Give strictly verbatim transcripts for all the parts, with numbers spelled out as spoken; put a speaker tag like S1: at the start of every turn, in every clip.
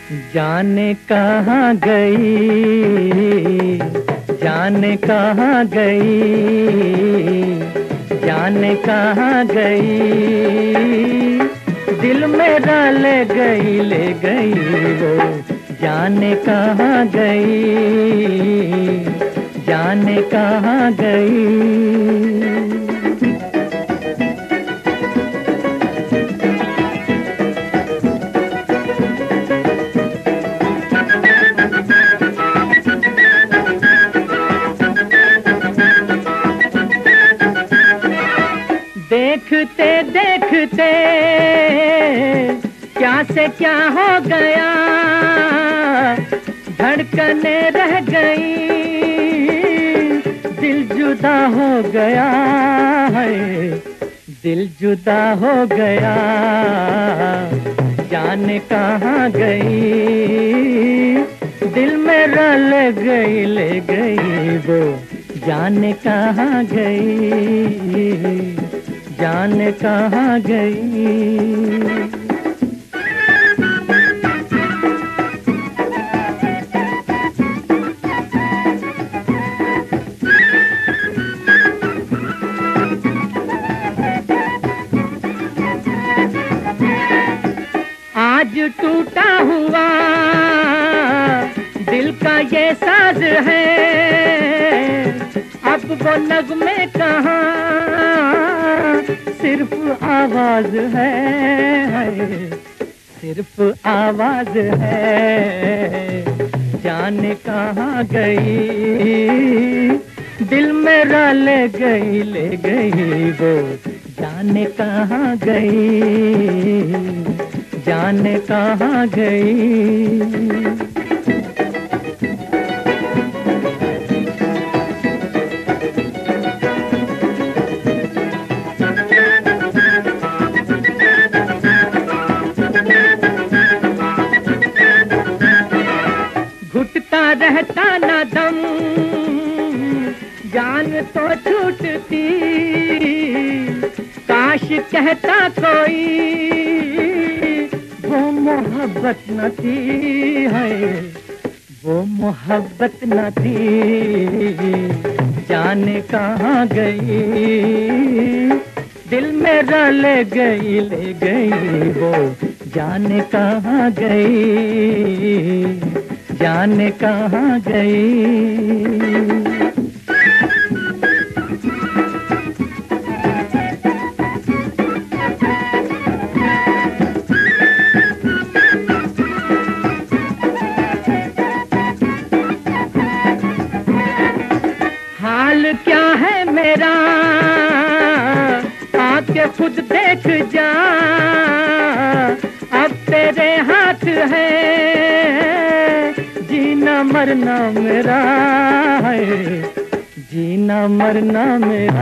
S1: जाने कहाँ गई, जाने कहाँ गई, जाने कहाँ गई, दिल मेरा ले गई, ले गई वो, जाने कहाँ गई, जाने कहाँ गई। देखते देखते क्या से क्या हो गया, धड़कने रह गई, दिल जुदा हो गया है, दिल जुदा हो गया, जाने कहाँ गई, दिल मेरा ले गई, ले गई वो, जाने कहाँ गई, जाने कहाँ गई। आज टूटा हुआ दिल का ये साज है, अब वो नगमे कहाँ, सिर्फ आवाज है, सिर्फ आवाज है, जाने कहाँ गई, दिल मेरा ले गई, ले गई वो, जाने कहाँ गई, जाने कहाँ गई। रहता ना दम, जान तो छूटती, काश कहता कोई वो मोहब्बत न थी, है वो मोहब्बत न थी, जाने कहाँ गई, दिल मेरा ले गई, ले गई वो, जाने कहाँ गई, जाने कहाँ गई। हाल क्या है मेरा, आके खुद देख जा, अब तेरे हाथ है, जीना मरना मेरा है, जीना मरना मेरा,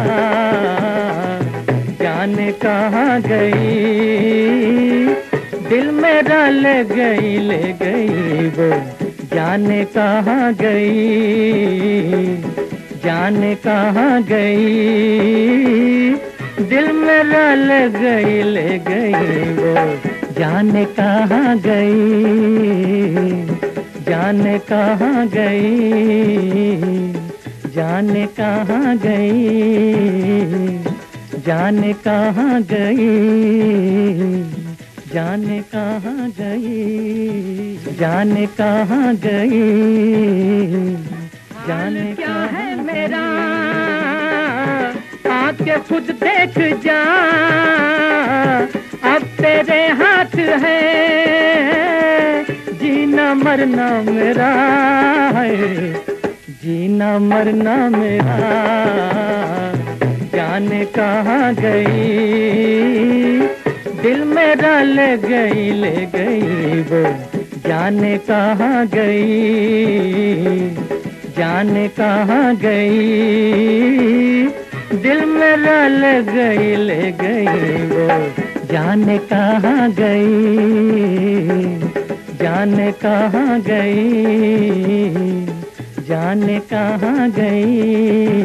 S1: जाने कहाँ गई, दिल मेरा ले गई, ले गई वो, जाने कहाँ गई, जाने कहाँ गई, दिल मेरा ले गई, ले गई वो, जाने कहाँ गई, जाने कहाँ गई, जाने कहाँ गई, जाने कहाँ गई, जाने कहाँ गई, जाने कहाँ गई, जाने क्या है मेरा, आके खुद देख जा, अब तेरे हाथ है, जीना मरना मेरा है, जीना मरना मेरा, जाने कहाँ गई, दिल मेरा ले गई, ले गई वो, जाने कहाँ गई, जाने कहाँ गई, दिल मेरा ले गई, ले गई वो, जाने कहाँ गई, जाने कहाँ गई, जाने कहाँ गई।